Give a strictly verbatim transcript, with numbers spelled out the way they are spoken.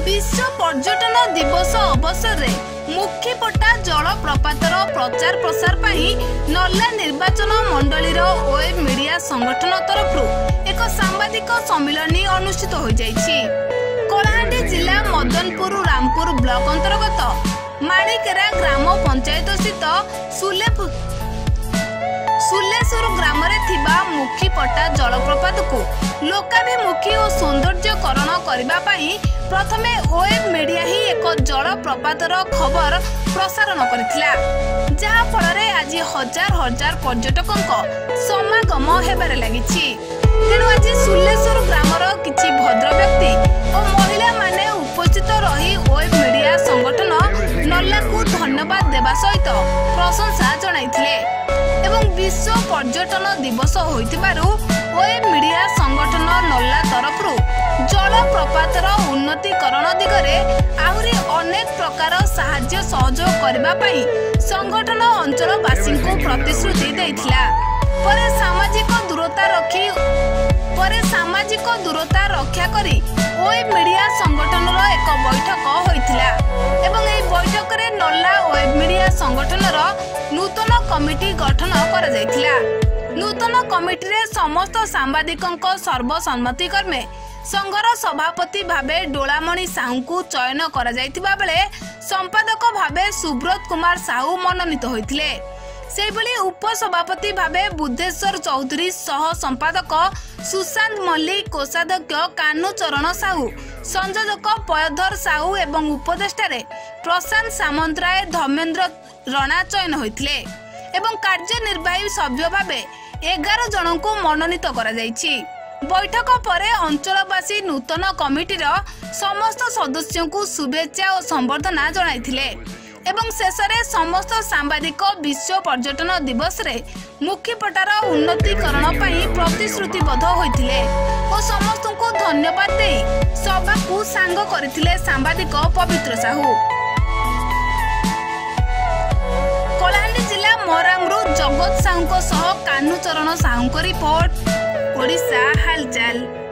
विश्व पर्यटन दिवस अवसर में मुखीपटा जलप्रपातर प्रचार प्रसार पाई नल्ला निर्वाचन मंडलीर ओएब मीडिया संगठन तरफ एक सांबादिक सम्मिलन अनुष्ठित हो जाइछि। कलाहांडी जिला मदनपुर रामपुर ब्लॉक अंतर्गत माणिकेरा ग्राम पंचायत स्थित सुलेपुर सुलेसुर ग्राम मुखीपटा जलप्रपात को लोकाभिमुखी और सौंदर्यकरण करने पाई प्रथमे ओएब मीडिया ही एक जलप्रपातर खबर प्रसारण करथिला, जहा फल आज हजार हजार पर्यटकों समागम हेबार लागिछि। तेणु आज सुलेसुर ग्रामर किछि भद्र व्यक्ति और महिला माने उपस्थित रही ओएब मीडिया संगठन नल्ला को धन्यवाद देवा सहित प्रशंसा जणाइथिले एवं विश्व पर्यटन दिवस होइतिबारु ओएब मीडिया संगठन नल्ला तरफरु जलप्रपातर उन्नतीकरण दिगरे आहुरी अनेक प्रकार साहाय्य सहयोग करबा पई संगठन अंचलवासी को प्रतिश्रुति दैथिला। परे सामाजिक दूरता रखी परे सामाजिक दूरता रक्षा करी ओएब मीडिया संगठन एक बैठक होइथिला एवं एई बैठक रे नल्ला ओएब मीडिया संगठन नूतन कमिटी गठन करा जायथिला। नूतन कमिटी रे समस्त सांबादिकों सर्वसम्मति क्रमे संघर सभापति भावे डोलामणि साहू को चयन करा जायतिबा बेले संपादक भावे सुब्रत कुमार साहू मनोनीत होइथिले। सेबली उपसभापति भावे बुद्धेश्वर चौधरी सह संपादक सुशांत मल्लिक कोषाध्यक्ष कानू चरण साहू संयोजक पयधर साहू एवं उपदेष्टा प्रशांत सामंतराय धर्मेंद्र रणा चयन होइथिले एवं कार्यनिर्वाही सभ्य भावे एगार जन को मनोनीत करा जायछि। बैठक परे अंचलवासी नूतन कमिटीर समस्त सदस्यों को शुभेच्छा और संबर्धना जणाइथिले एवं शेषरे समस्त सांबादिक विश्व पर्यटन दिवस रे मुखीपटार उन्नतीकरण पाई प्रतिश्रुतिबद्ध होइथिले और समस्त को धन्यवाद दे सभा को सांग करथिले सांबादिक पवित्र साहू। कलाहांडी जिला मरामरू जगत साहू सह कानू चरण साहू रिपोर्ट ओडिशा हालचाल।